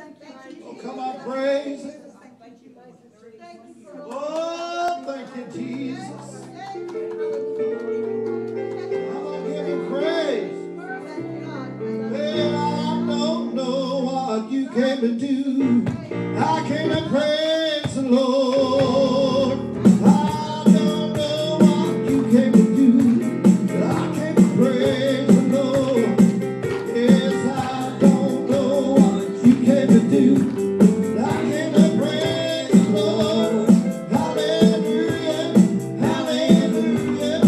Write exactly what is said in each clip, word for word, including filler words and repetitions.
Oh, come on, praise Him. Oh, thank you, Jesus. I'm going to give Him praise. Well, I don't know what you came to do. I came to praise the Lord. I don't know what you came to do, but I came to praise the Lord. Yes, I don't know what you came to do, but I came to praise the Lord. Hallelujah, hallelujah,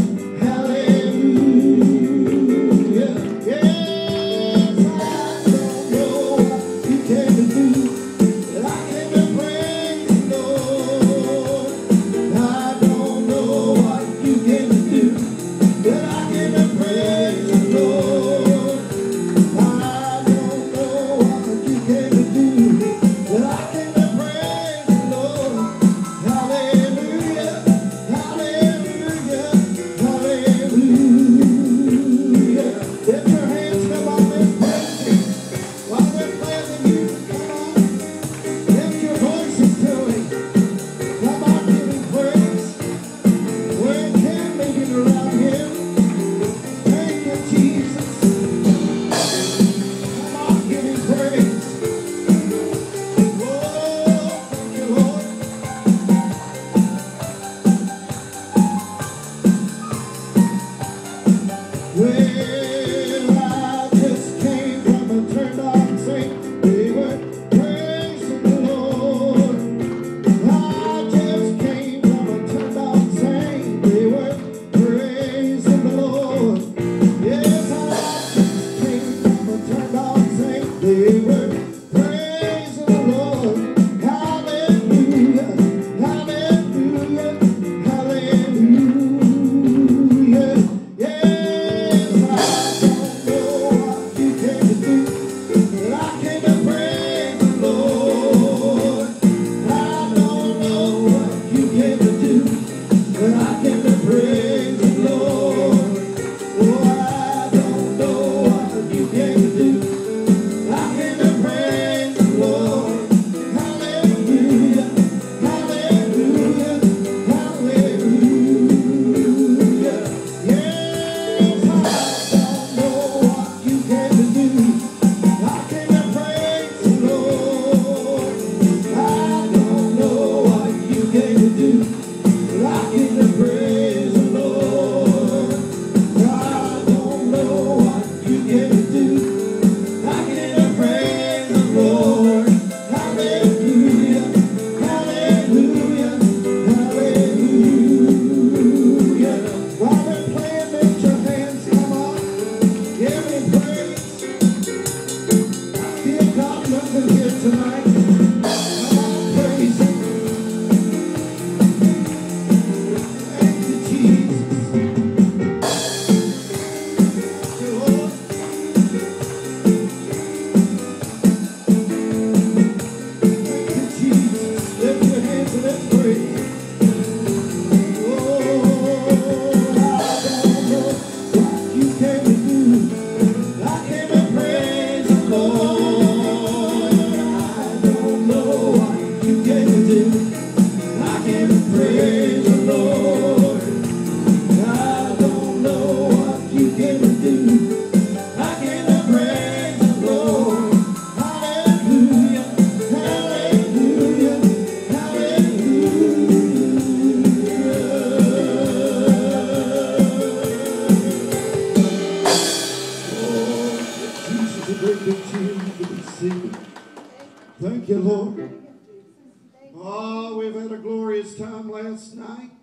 hallelujah. Yes, I don't know what you came to do, but I came to praise the Lord. I don't know what you came to do, but I came to praise the Lord. I don't know what you came to do, but I came to praise the Lord. Hallelujah, hallelujah, hallelujah. Lift your hands, come on, let's praise Him. While we're praising you, come on, lift your voices to Him. Come on, give Him praise. Where can make it around Him? Thank you, Jesus. Come on, give Him praise. Oh, thank you, Lord. Well, I just came from a turned on saint. They were praising the Lord. I just came from a turned on saint. They were praising the Lord. Yes, I just came from a turned on saint. They were praising the Lord. Hallelujah, hallelujah, hallelujah. Yes, I don't know what you came to do, but I came to praise the Lord. I don't know what you came to do, but I came to praise the Lord. Oh, I don't know what you came to do. I came to praise the Lord. Hallelujah, hallelujah, hallelujah. Yes, I don't know what you came to do. I came to praise the Lord. I don't know what you came to do, but I came to praise the Lord. I don't know what you came to do. I came to praise the Lord. Hallelujah, hallelujah, hallelujah. While we're playing, lift your hands, come on, give me praise. I feel God moving here tonight. Come on, praise Him. Thank you, Jesus. Thank you, Lord. Thank you, Jesus. Lift your hands and let's praise. Oh, I don't know what you came to do. I came to praise the Lord. I don't know what you came to do. I came to praise the Lord. I don't know what you came to do. I came to praise the Lord. Hallelujah, hallelujah, hallelujah. Jesus, a great big tune to be singing. Thank you, Lord. Oh, we've had a glorious time last night.